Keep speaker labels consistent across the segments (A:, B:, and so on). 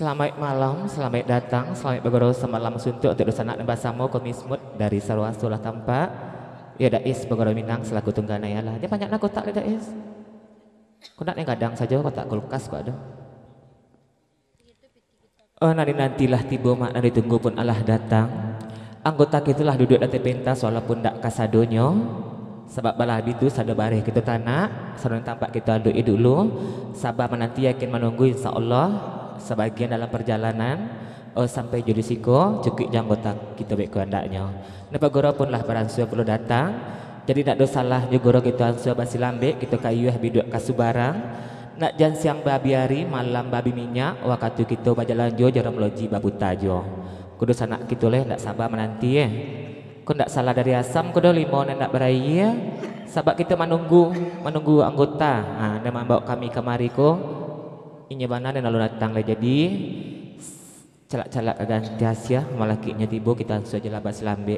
A: Selamat malam, selamat datang, selamat bergurau semalam suntuk untuk dosa nak basamu komismut dari Sarwa Sulah Tampak. Ya Dais bergurau Minang selaku tunggana ya lah. Dia banyak nak kotak le Dais. Kau nak yang kadang saja kotak kulkas kau ada. Oh nantilah tiba mak nanti tunggu pun Allah datang. Anggota kitulah duduk di pentas walaupun tak kasadonyo. Sebab balah itu sada bareh kita tanah, sarung tampak kita doa dulu. Sabar menanti yakin menunggu insya-Allah. Sebagian dalam perjalanan sampai judisiko cukup anggota kita baik kehendaknya. Napa guru pun lah beransur perlu datang. Jadi nak dosalah je guru kita ansur basi lambek kita kayuh biduk kasubarang. Nak jan siang babi hari malam babi minyak waktu kita berjalan jo jaram loji babuta jo. Kudu sanak kita leh ndak sabar menanti Kau ndak salah dari asam kudu limau ndak beraya. Sebab kita menunggu anggota. Nah, nama bawa kami kemari ko. Inya bana dan lalu datang lah jadi celak-celak ganti Asia malakinya tiba kita saja labas lambe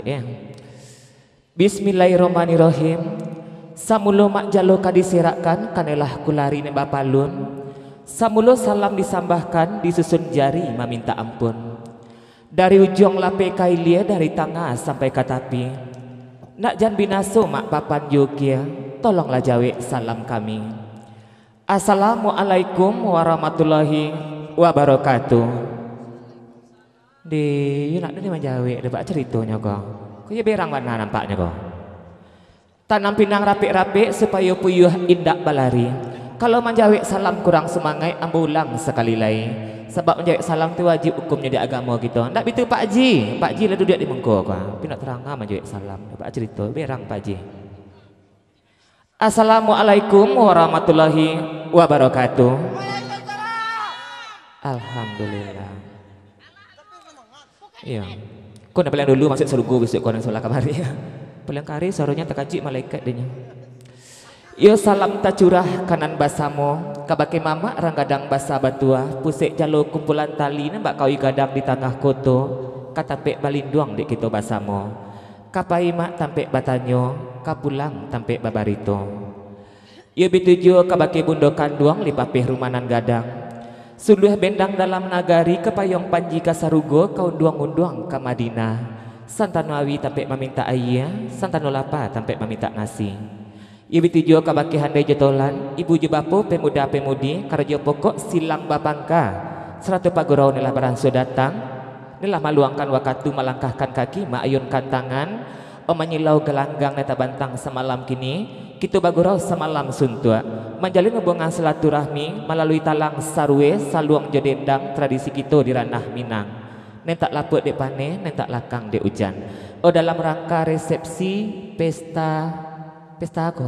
A: Bismillahirrahmanirrahim. Samulo mak jalo kadisirakan kanelah kulari ne bapalun. Samulo salam disambahkan disusun jari meminta ampun. Dari ujung lape kailia dari tengah sampai ke tapi. Nak jan binaso mak papan Yogya tolonglah jawe salam kami. Assalamualaikum warahmatullahi wabarakatuh. Di nak ni menjawab debat ceritanya kau. Kau ya berang mana nampaknya kau. Tanam pinang rapik-rapik supaya puyuh indak balari. Kalau menjawab salam kurang semangat ambo ulang sekali lagi. Sebab menjawab salam tu wajib hukumnya di agama kita. Ndak betul Pak Ji. Pak Ji lah duduk di mengko kau. Tapi nak terang menjawab salam. Debat cerita berang Pak Ji. Assalamualaikum warahmatullahi wabarakatuh. Alhamdulillah. Iya. Kau nak pelang dulu masuk surga besok kau nak solat kamari. Pelang kari suaranya terkajik malaikat dia. Yo salam tacurah kanan basamu, kabake mama ranggadang basa batua, pusik jalo kumpulan tali nembak kau gadang di tengah koto, katapek balinduang di kita basamu. Kapai mak tampek batanyo, kapulang tampek babarito. Ia bituju kabake bundo kanduang lipapih rumanan gadang. Suluh bendang dalam nagari kepayong panji kasarugo kau unduang-unduang ke Madinah. Santanawi tampek meminta ayah, santanolapa tampek meminta nasi. Ia bituju kabake handai jotolan, ibu jebapo pemuda pemudi karajo pokok silang babangka. Seratu pagurau nelah baransur datang. Inilah maluangkan waktu melangkahkan kaki maayunkan tangan menyilau gelanggang neta bantang semalam kini kita bagurau semalam suntua menjalin hubungan silaturahmi melalui talang sarwe saluang jodendang tradisi kita di ranah Minang nentak laput de pane nentak lakang de hujan dalam rangka resepsi pesta apa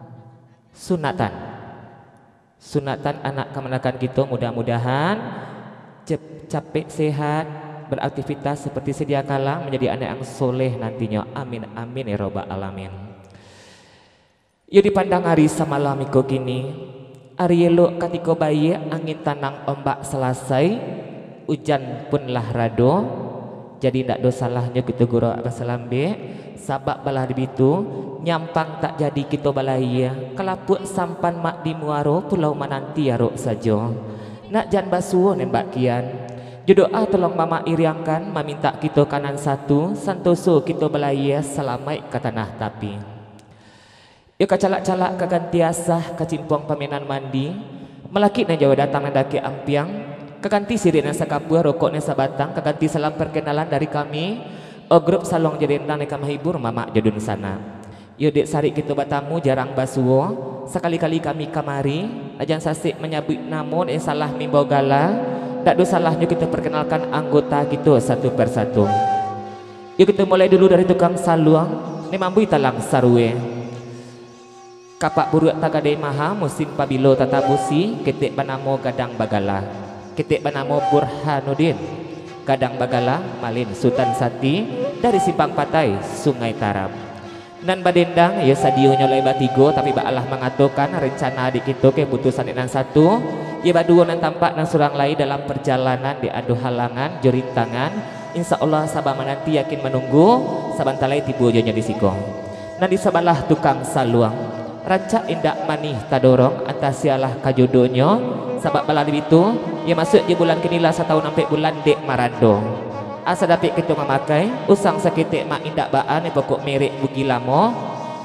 A: sunatan anak kemenakan kita mudah-mudahan capek sehat beraktivitas seperti sedia kala menjadi anak yang soleh nantinya amin amin ya robbal alamin. Ya dipandang hari semalam iko kini hari elok katiko bayi angin tanang ombak selesai hujan pun lah rado jadi ndak dosalahnya kita guru basalambe sabak balah dibitu nyampang tak jadi kita balaya kelaput sampan mak di muaro pulau mananti yarok saja nak jan basuh nembak kian. Jodoa tolong mama iriangkan meminta kita kanan satu santoso kita belaya selamat ke tanah tapi. Ya kacalak-calak kagantiasah kacimpong pamenan mandi melaki na jawa datang nandaki ampiang kaganti sirina sakapua rokok nesa batang kaganti salam perkenalan dari kami grup salong jadendang neka mahibur mama jadun sana. Yo dek sari kita batamu jarang basuo sekali-kali kami kamari ajan sasik menyabut namun salah mimbau gala. Tak ada salahnya kita perkenalkan anggota kita satu persatu. Yuk kita mulai dulu dari tukang saluang. Ini mampu talang sarwe. Kapak buruk tagadai maha musim pabilo tatabusi. Ketik banamo gadang bagala. Ketik banamo Burhanuddin. Gadang bagala malin Sultan Sati dari Simpang Patai Sungai Taram. Nan badendang ya sadio nyolai batigo tapi ba Allah mengatakan rencana adik kita keputusan inan satu. Ya badua nan tampak nan surang lain dalam perjalanan diadu halangan jorintangan insya Allah sabah menanti yakin menunggu sabantalai tibu jonya disiko nan di sebelah tukang saluang rancak indak manih tadorong antasialah kajodonyo sabab baladi itu Ya masuk je bulan kenila setahun sampai bulan dek marando. Asa dapat kita memakai usang seketik mak indak baan pokok merek bugi lamo.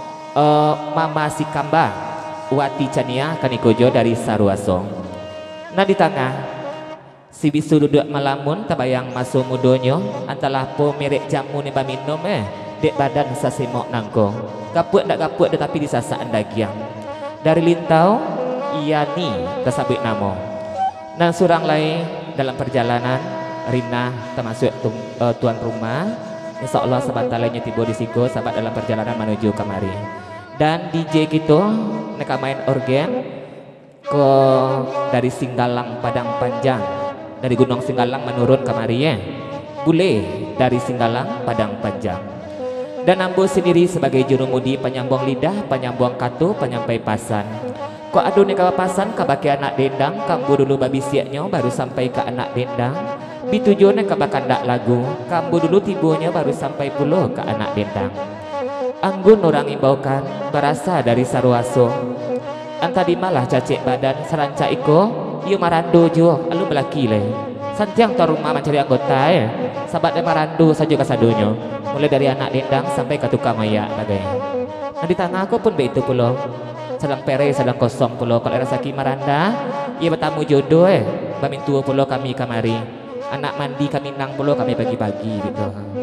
A: Mama si kamba wati cania kanikojo dari Saruaso. Nah di tengah si bisu duduk malamun tabayang masuk mudonyo antalah po merek jamu ni minum dek badan sasimok nangko kaput ndak kaput tetapi disasaan dagiang dari lintau ia ni tersabit namo. Nah surang lain dalam perjalanan Rina termasuk tuan rumah insya Allah sebentar lainnya tiba di siku sahabat dalam perjalanan menuju kemari. Dan DJ gitu mereka main organ ke dari Singgalang Padang Panjang, dari Gunung Singgalang menurun kemari ya boleh dari Singgalang Padang Panjang. Dan ambo sendiri sebagai jurumudi penyambung lidah, penyambung katu, penyampai pasan. Kok adu ni kawapasan kabaki anak dendang, kambu dulu babi siaknya baru sampai ke anak dendang. Bitujuannya kabakan dak lagu, kambu dulu tibunya baru sampai pulau ke anak dendang. Anggun orang imbaukan berasa dari Saruaso. Antadi malah cacik badan seranca iko, yu marando jo, alu belaki le. Santiang tua rumah mencari anggota ya. Sahabat marando saja kasadonyo. Mulai dari anak dendang sampai ke tukang maya bagai. Nah di tangan aku pun begitu pulau. Sedang pere sedang kosong pulau. Kalau rasaki maranda, ia bertamu jodoh bamin tua pulau kami kamari. Anak mandi kami nang pulau kami bagi-bagi gitu.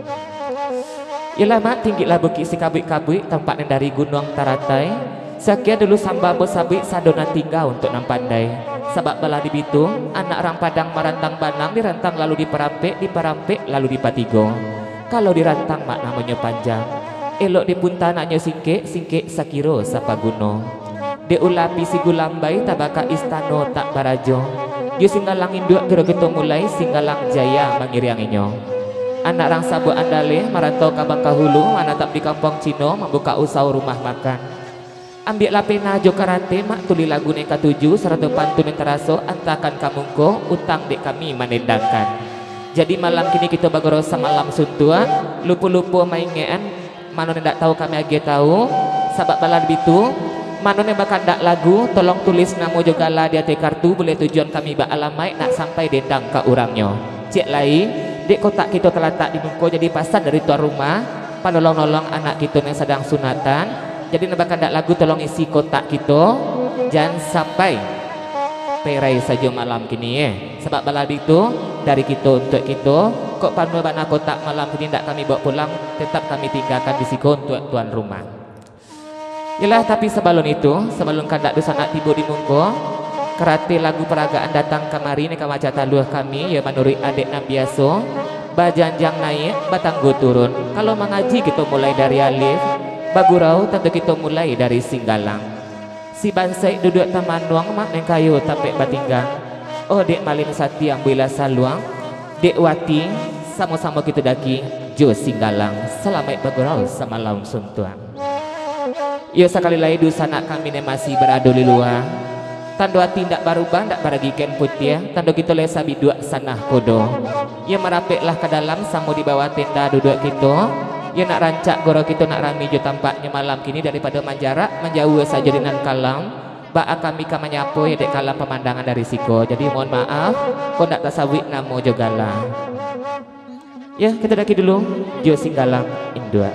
A: Yalah mak tinggilah bukit si kabui-kabui tampaknya dari gunung Taratai. Sekian dulu samba bosabui sadona tinggal untuk nampandai. Sebab bala di Bitung, anak orang Padang marantang banang dirantang lalu diperampek lalu dipatigo. Kalau dirantang mak namanya panjang. Elok dipunta anaknya singke sakiro sapa guno. De ulapi si gulambai tabaka istano tak barajo. Yo Singgalang induk gero gitu mulai Singgalang jaya mangirianginyo. Anak rang sabu andale marantau ka Bangkahulu manatap di kampung Cino membuka usaha rumah makan. Ambil lapena jo karante mak tuli lagu neka 7 seratu pantun teraso antakan kamungko utang dek kami menendangkan. Jadi malam kini kita bagorosa malam suntuan lupu-lupu maingean manon ndak tahu kami age tahu sabab balan bitu manon bakal ndak lagu tolong tulis namo jogala di ate kartu boleh tujuan kami ba alamai nak sampai dendang ke urangnya. Cek lain dek kotak kita terletak di muko jadi pasan dari tuan rumah panolong-nolong anak kita yang sedang sunatan. Jadi nabakan dak lagu tolong isi kotak kita jangan sampai perai saja malam kini ya. Sebab balad itu dari kita untuk kita kok panu bana kotak malam kini ndak kami bawa pulang tetap kami tinggalkan di siko untuk tuan rumah. Yalah tapi sebelum itu sebelum kandak dosa nak tiba di muko kerati lagu peragaan datang kemari ni kamaca taluh kami ya menurut adik nabiaso bajanjang naik batanggo turun. Kalau mengaji kita mulai dari alif bagurau tentu kita mulai dari Singgalang. Si bansai duduk taman nuang mak neng kayu tapek batinggang. Oh dek malin sati yang bila saluang. Dek wati sama-sama kita daki jo Singgalang. Selamat bagurau sama laun suntuang. Yo sekali lagi dosa nak kami masih beradu di luar. Tando hati ndak barubah ndak baragikan putih. Tando kita lesa bidua sanah kodo. Ya merapeklah ke dalam sama di bawah tenda duduk kita. Ya nak rancak goro kita nak rami jo tampaknya malam kini daripada manjarak menjauh saja dengan kalam. Ba'a kami kamanyapo ya dek kalam pemandangan dari siko. Jadi mohon maaf kau nak tasawik namo jogala. Ya kita daki dulu jo Singgalang Indua.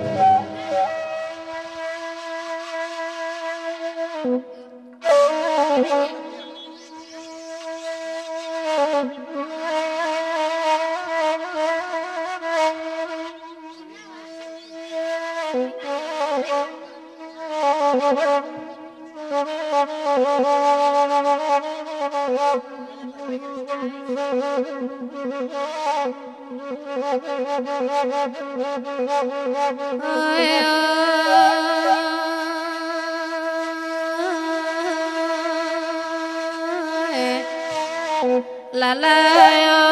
B: La la yo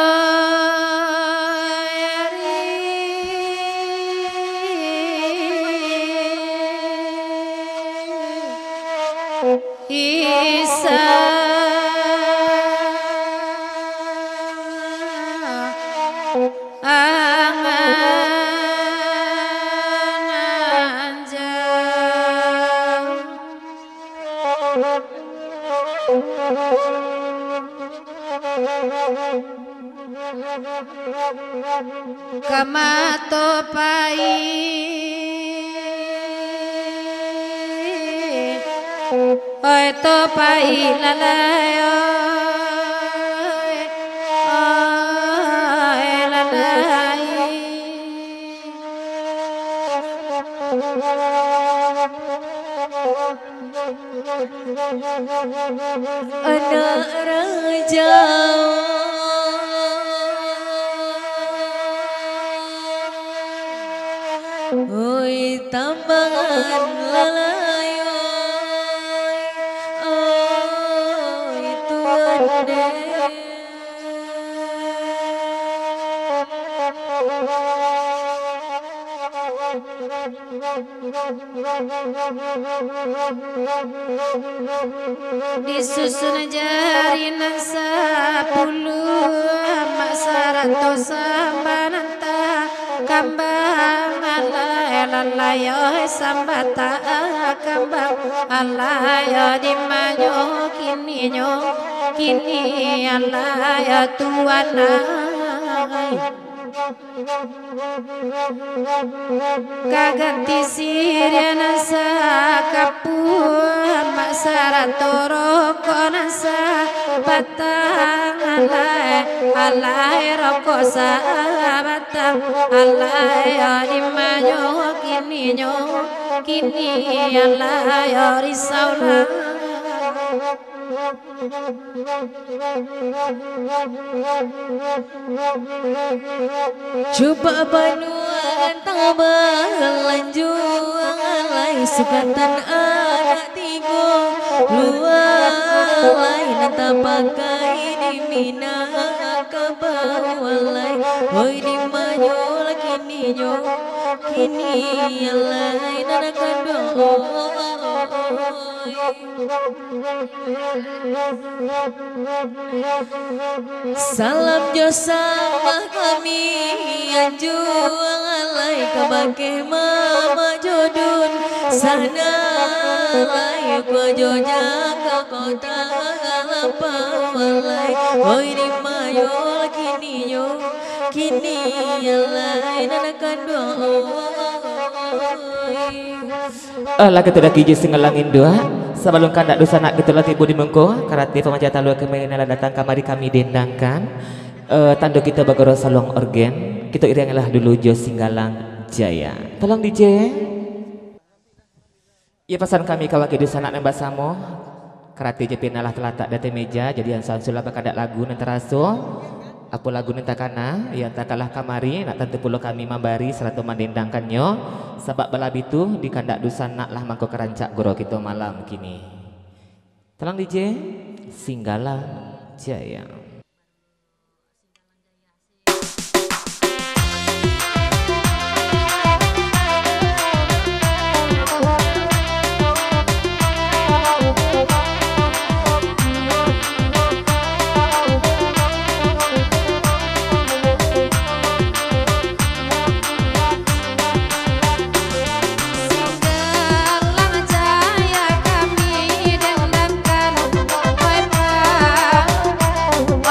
B: Isa anganjang Kamatopai oi topai lalayo oi lalai
C: anak raja oi tambangan lalayo oi tuan deh
B: disusun jarinan 10 masaranto sambananta kambang alalayo sambata kambang alayo dimanyo kini alayo tuana kaganti siriana sa kapuan masaratoro konasa batang alai rokok sa batang alai dimanyo kini alai risauna
C: coba banuan tabalanjuang alai sukatan anak tigo lualai nanta pakai di mina kabawalai hoi di manyol kini alai nana kandung salam josama kami anjuang alai kabake mama jodun sana alai kojoja ke kota apa walai oi di mayol kini alai nana kandung
A: lagu tidak kiji singelangin dua sebelum kandak dosa nak kita latih budi mengko karate pemajatan luar kemenala datang kamari kami dendangkan tando kita bagoro salong organ kita iringilah dulu Jo Singgalang Jaya tolong DJ ya pesan kami kawaki dosa nak nembak samo karate JP nalah telatak date meja jadi ansan sulah bakadak lagu nantaraso apa lagu nenta kana yang takalah kamari nak tentu pulau kami mambari seratu mendendangkannya sebab balab itu di kandak dusan nak lah mangko kerancak goro kita malam kini tolong DJ Singgalang Jaya.
B: Singgalang Jaya kami dendangkan, oi pa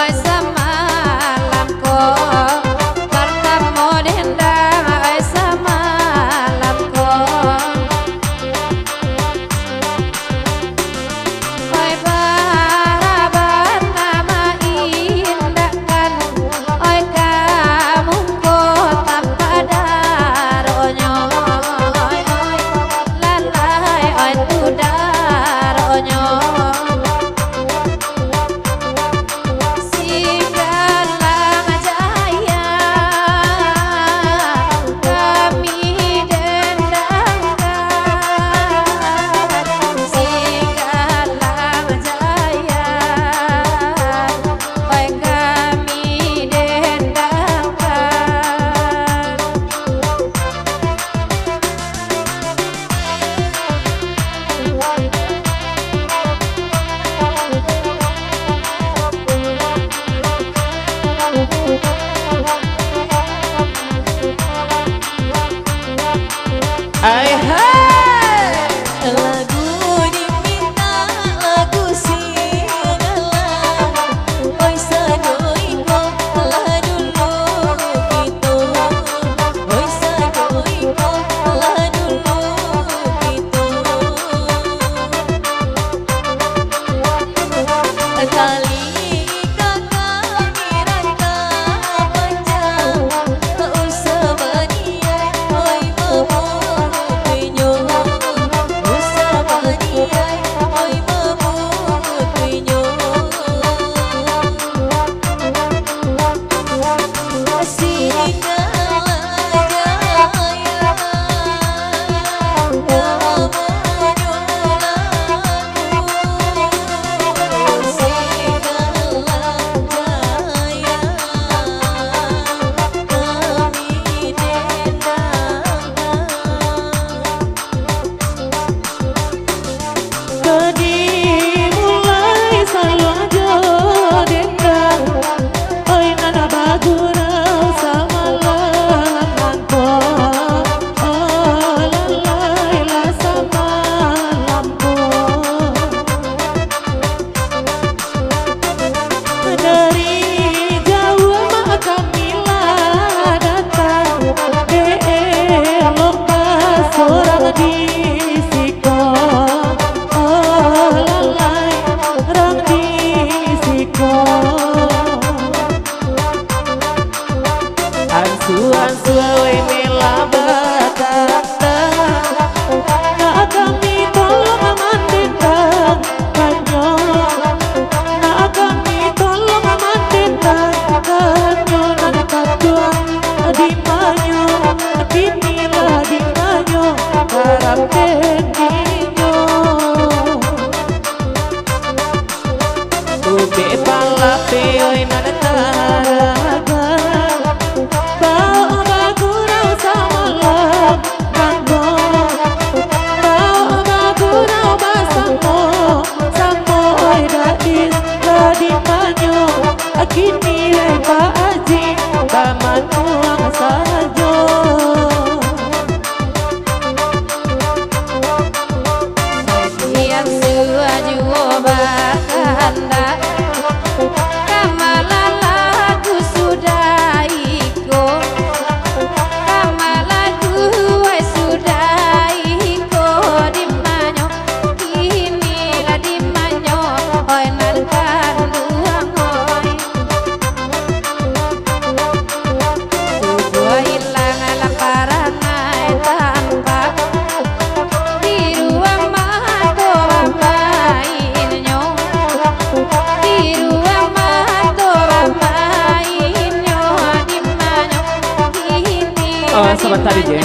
A: Sebentar aja.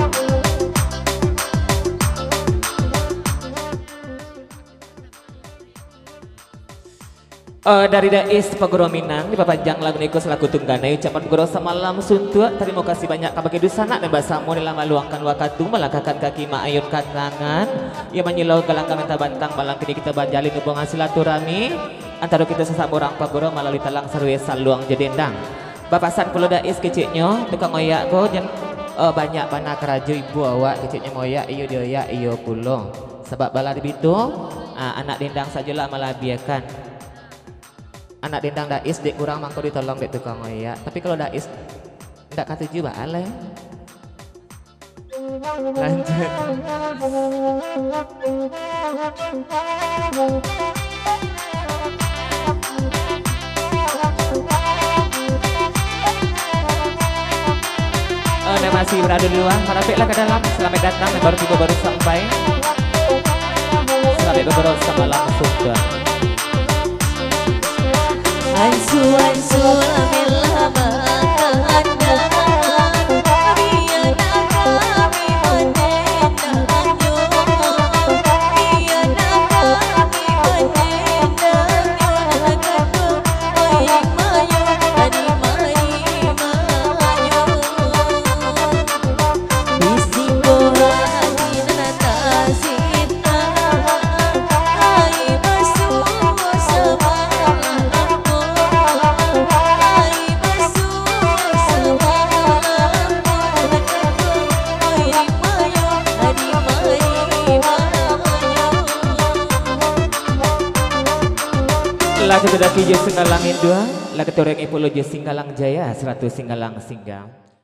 A: Dari Dais Pagoro Minang dipapanjang lagu niku selaku tunggana ucapan goro samalam suntua terima kasih banyak kabagi dusana dan basamu dalam meluangkan waktu melangkahkan kaki maayun kat tangan ia menyilau galang minta bantang malang kini kita banjalin hubungan silaturahmi antara kita sesama orang Pagoro melalui talang sarwe saluang jedendang bapasan pulau Dais keciknya tukang oyak go dan banyak panak rajo ibu awak keciknya moya iyo dioyak iyo pulau sebab bala dibitu anak dendang sajalah malah biarkan anak dendang Dais dek kurang mangko ditolong dek tukang oyak tapi kalau Dais ndak katuju bale lanjut masih berada di luar merapiklah ke dalam selamat datang baru tiba baru sampai selamat beberapa semalam sudah
C: Ansu ansu amillah makanda biar kami menendanyo biar kami menendanyo agakku oi mayo adi mayo bisiko hati natasita ai basu sama
A: lagu terdaki je Singgalang Indua lagu toreng ipolo je Singgalang Jaya 100 Singgalang Singgah